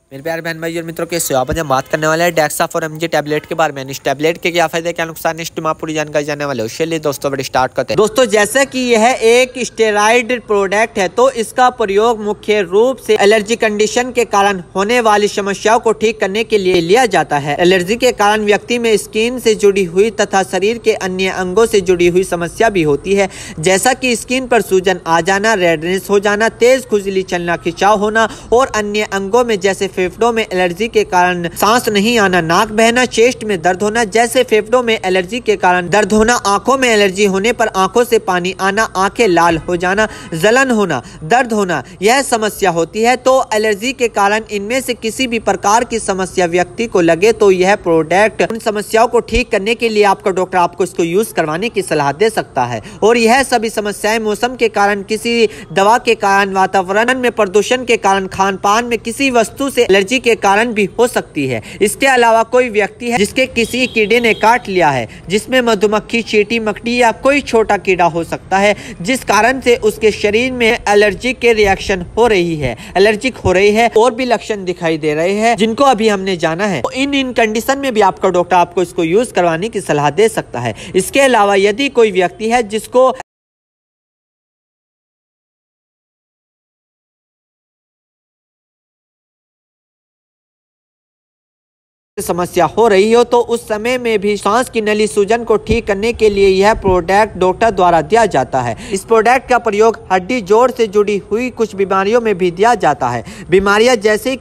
मेरे प्यारे बहन भाई और मित्रों, कैसे हो आप? आज हम बात करने वाले हैं डेक्साफोर एमजी टैबलेट के बारे में। इस टैबलेट के क्या फायदे क्या नुकसान है, इस में पूरी जानकारी जानने वाले हो। चलिए दोस्तों बड़ी स्टार्ट करते हैं। दोस्तों जैसे कि यह एक स्टेरॉइड प्रोडक्ट है, तो इसका प्रयोग मुख्य रूप से एलर्जी कंडीशन के कारण होने वाली समस्याओं को ठीक करने के लिए लिया जाता है। एलर्जी के कारण व्यक्ति में स्किन से जुड़ी हुई तथा शरीर के अन्य अंगों से जुड़ी हुई समस्या भी होती है, जैसा कि स्किन पर सूजन आ जाना, रेडनेस हो जाना, तेज खुजली, चलना, खिंचाव होना और अन्य अंगों में जैसे फेफड़ों में एलर्जी के कारण सांस नहीं आना, नाक बहना, चेस्ट में दर्द होना जैसे फेफड़ों में एलर्जी के कारण दर्द होना, आंखों में एलर्जी होने पर आंखों से पानी आना, आंखें लाल हो जाना, जलन होना, दर्द होना, यह समस्या होती है। तो एलर्जी के कारण इनमें से किसी भी प्रकार की समस्या व्यक्ति को लगे तो यह प्रोडक्ट उन समस्याओं को ठीक करने के लिए आपका डॉक्टर आपको इसको यूज करवाने की सलाह दे सकता है। और यह सभी समस्याएं मौसम के कारण, किसी दवा के कारण, वातावरण में प्रदूषण के कारण, खान पान में किसी वस्तु से एलर्जी के कारण भी हो सकती है। इसके अलावा कोई व्यक्ति है जिसके किसी कीड़े ने काट लिया है, जिसमें मधुमक्खी, चींटी, मकड़ी या कोई छोटा कीड़ा हो सकता है, जिस कारण से उसके शरीर में एलर्जी के रिएक्शन हो रही है, एलर्जिक हो रही है और भी लक्षण दिखाई दे रहे हैं जिनको अभी हमने जाना है। तो इन कंडीशन में भी आपका डॉक्टर आपको इसको यूज करवाने की सलाह दे सकता है। इसके अलावा यदि कोई व्यक्ति है जिसको समस्या हो रही हो, तो उस समय में भी सांस की नली सूजन को ठीक करने के लिए यह प्रोडक्ट डॉक्टर द्वारा दिया जाता है। इस प्रोडक्ट का प्रयोग हड्डी जोड़ से जुड़ी हुई कुछ बीमारियों में भी दिया जाता है। बीमारियां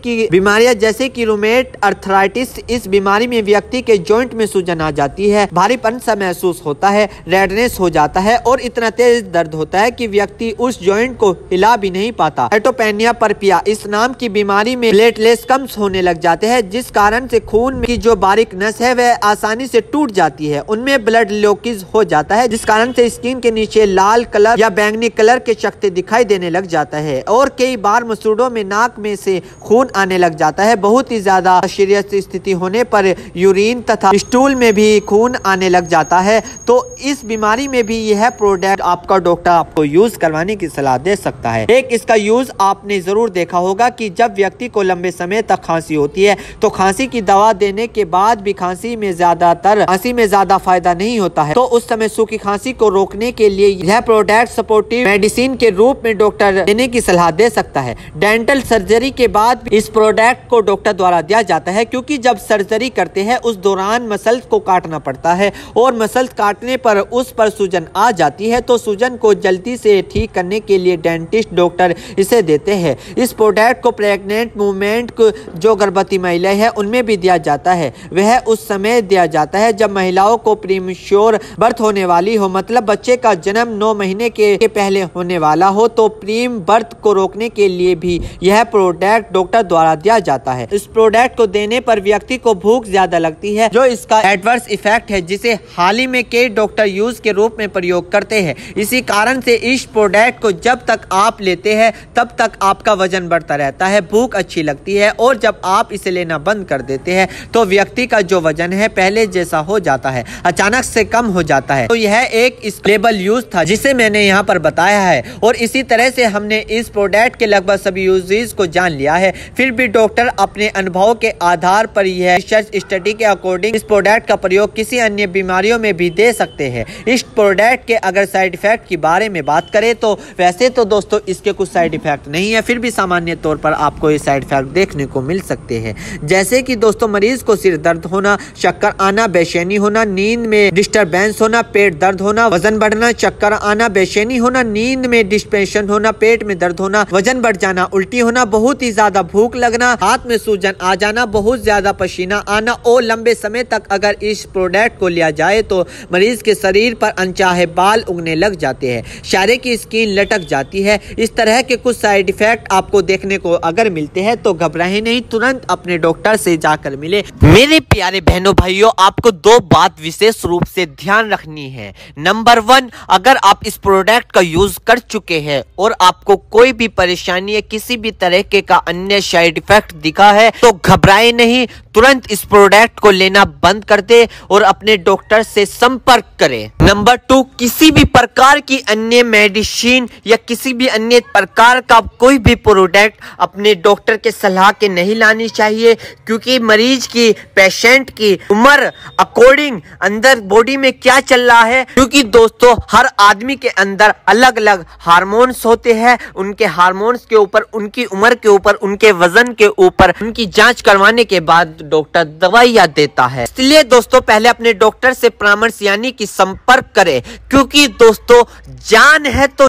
जैसे कि रूमेट अर्थराइटिस, इस बीमारी में व्यक्ति के जॉइंट में सूजन आ जाती है, भारीपन सा महसूस होता है, रेडनेस हो जाता है और इतना तेज दर्द होता है कि व्यक्ति उस जॉइंट को हिला भी नहीं पाता। साइटोपेनिया परपिया, इस नाम की बीमारी में प्लेटलेट्स कम होने लग जाते हैं, जिस कारण से खून की जो बारीक नस है वह आसानी से टूट जाती है, उनमें ब्लड लीकेज हो जाता है, जिस कारण से स्किन के नीचे लाल कलर या बैंगनी कलर के चकत्ते दिखाई देने लग जाता है और कई बार मसूड़ों में, नाक में से खून आने लग जाता है। बहुत ही ज्यादा सीरियस स्थिति होने पर यूरिन तथा स्टूल में भी खून आने लग जाता है। तो इस बीमारी में भी यह प्रोडक्ट आपका डॉक्टर आपको यूज करवाने की सलाह दे सकता है। एक इसका यूज आपने जरूर देखा होगा कि जब व्यक्ति को लंबे समय तक खांसी होती है तो खांसी की दवा देने के बाद भी खांसी में ज्यादा फायदा नहीं होता है, तो उस समय सूखी खांसी को रोकने के लिए यह प्रोडक्ट सपोर्टिव मेडिसिन के रूप में डॉक्टर देने की सलाह दे सकता है। डेंटल सर्जरी के बाद इस प्रोडक्ट को डॉक्टर द्वारा दिया जाता है, क्योंकि जब सर्जरी करते हैं उस दौरान मसल्स को काटना पड़ता है और मसल्स काटने पर उस पर सूजन आ जाती है, तो सूजन को जल्दी से ठीक करने के लिए डेंटिस्ट डॉक्टर इसे देते हैं। इस प्रोडक्ट को प्रेग्नेंट वुमेन जो गर्भवती महिला है उनमें भी दिया जाता है। वह उस समय दिया जाता है जब महिलाओं को प्रीमेच्योर बर्थ होने वाली हो, मतलब बच्चे का जन्म 9 महीने के पहले होने वाला हो, तो प्रीम बर्थ को रोकने के लिए भी यह प्रोडक्ट डॉक्टर द्वारा दिया जाता है। इस प्रोडक्ट को देने पर व्यक्ति को भूख ज्यादा लगती है, जो इसका एडवर्स इफेक्ट है, जिसे हाल ही में कई डॉक्टर यूज के रूप में प्रयोग करते हैं। इसी कारण से इस प्रोडक्ट को जब तक आप लेते हैं तब तक आपका वजन बढ़ता रहता है, भूख अच्छी लगती है और जब आप इसे लेना बंद कर देते हैं तो व्यक्ति का जो वजन है पहले जैसा हो जाता है, अचानक से कम हो जाता है। तो यह एक स्टेबल यूज था जिसे मैंने यहाँ पर बताया है और इसी तरह से हमने इस प्रोडक्ट के लगभग सभी यूजेस को जान लिया है। फिर भी डॉक्टर अपने अनुभव के आधार पर यह रिसर्च स्टडी के अकॉर्डिंग इस प्रोडक्ट का प्रयोग किसी अन्य बीमारियों में भी दे सकते हैं। इस प्रोडक्ट के अगर साइड इफेक्ट की बारे में बात करें तो वैसे तो दोस्तों इसके कुछ साइड इफेक्ट नहीं है, फिर भी सामान्य तौर पर आपको ये साइड इफेक्ट देखने को मिल सकते हैं, जैसे कि दोस्तों मरीज को सिर दर्द होना, चक्कर आना, बेचैनी होना, नींद में डिस्टरबेंस होना, पेट दर्द होना, वजन बढ़ना, चक्कर आना, बेचैनी होना, नींद में डिस्पेंशन होना, पेट में दर्द होना, वजन बढ़ जाना, उल्टी होना, बहुत ही ज्यादा भूख लगना, हाथ में सूजन आ जाना, बहुत ज्यादा पसीना आना और लंबे समय तक अगर इस प्रोडक्ट को लिया जाए तो मरीज के शरीर पर अनचाहे बाल उगने लग जाते हैं, चेहरे की स्किन लटक जाती है। इस तरह के कुछ साइड इफेक्ट आपको देखने को अगर मिलते हैं तो घबराएं नहीं, तुरंत अपने डॉक्टर से जाकर मिले। मेरे प्यारे बहनों भाइयों, आपको 2 बात विशेष रूप से ध्यान रखनी है। नंबर 1, अगर आप इस प्रोडक्ट का यूज कर चुके हैं और आपको कोई भी परेशानी या किसी भी तरह का अन्य साइड इफेक्ट दिखा है तो घबराएं नहीं, तुरंत इस प्रोडक्ट को लेना बंद कर दे और अपने डॉक्टर से संपर्क करें। नंबर 2, किसी भी प्रकार की अन्य मेडिसिन या किसी भी अन्य प्रकार का कोई भी प्रोडक्ट अपने डॉक्टर के सलाह के नहीं लानी चाहिए, क्योंकि मरीज की, पेशेंट की उम्र अकॉर्डिंग अंदर बॉडी में क्या चल रहा है, क्योंकि दोस्तों हर आदमी के अंदर अलग अलग हार्मोन्स होते हैं। उनके हार्मोन्स के ऊपर, उनकी उम्र के ऊपर, उनके वजन के ऊपर उनकी जांच करवाने के बाद डॉक्टर दवाइयां देता है। इसलिए दोस्तों पहले अपने डॉक्टर से परामर्श यानी कि संपर्क करें, क्योंकि दोस्तों जान है तो